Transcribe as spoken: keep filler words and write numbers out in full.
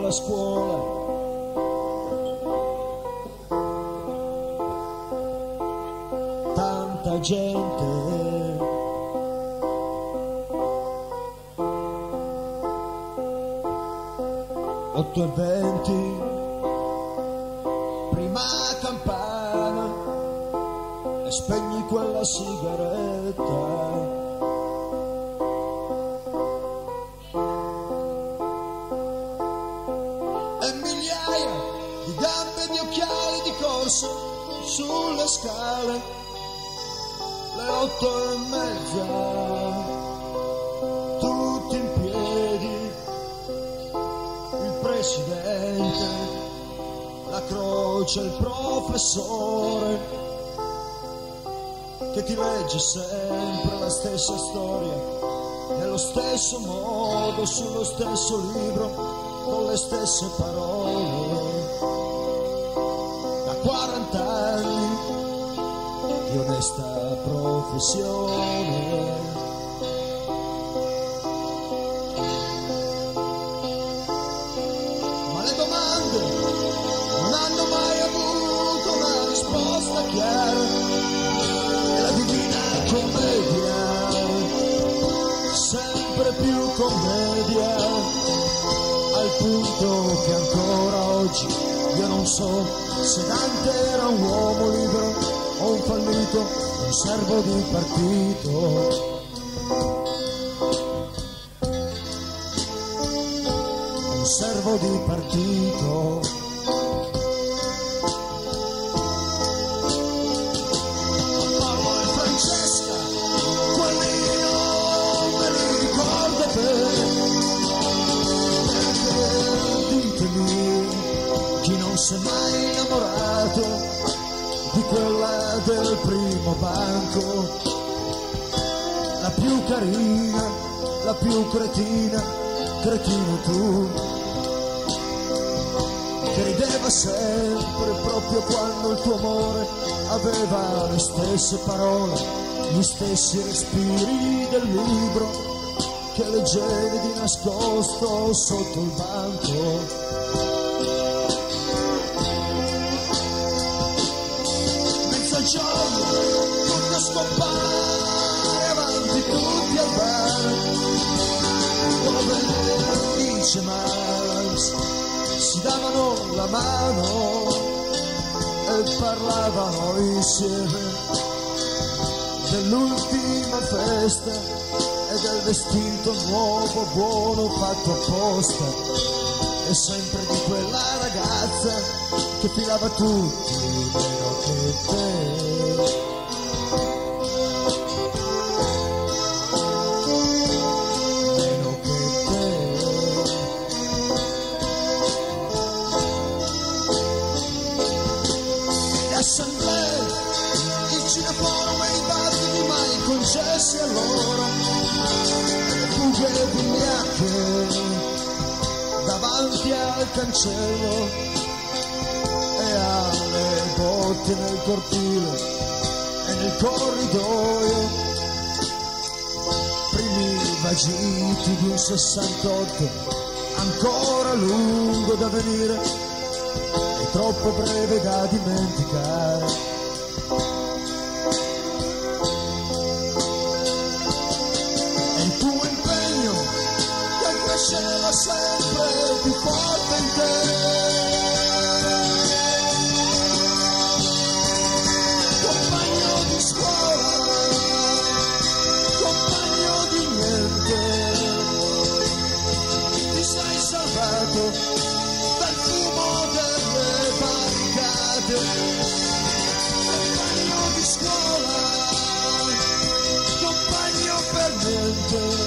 della scuola. Tanta gente, otto e venti, prima campana, e spegni quella sigaretta. Di gambe, di occhiali, di corsa sulle scale, le otto e mezza, tutti in piedi, il presidente, la croce, il professore, che ti legge sempre la stessa storia, nello stesso modo, sullo stesso libro, con le stesse parole. Quarant'anni di onesta professione. Ma le domande non hanno mai avuto una risposta chiara, e la divina commedia, sempre più commedia, al punto che ancora oggi io non so se Dante era un uomo libero o un fallito, un servo di partito. Un servo di partito. Paolo e Francesca, quelli io me li ricordo bene, perché ditemi chi non si è mai innamorato di quella del primo banco, la più carina, la più cretina, cretino tu, che rideva sempre proprio quando il tuo amore aveva le stesse parole, gli stessi respiri del libro che leggevi di nascosto sotto il banco. Giorno, tutto scompare avanti tutti al bar, dove dice Marx si davano la mano e parlavano insieme dell'ultima festa e del vestito nuovo buono fatto apposta, e sempre di quella ragazza che filava tutti meno che te. Meno che te. Le assemblee, il cineforum e i battiti mai concessi a loro, e le fughe vigliacche davanti al cancello e alle botte nel cortile e nel corridoio, primi vagiti di un sessantotto ancora lungo da venire e troppo breve da dimenticare. E il tuo impegno che cresceva sempre più forte in te, compagno di scuola, compagno di niente, ti sei salvato dal fumo delle barricate, compagno di scuola, compagno per niente.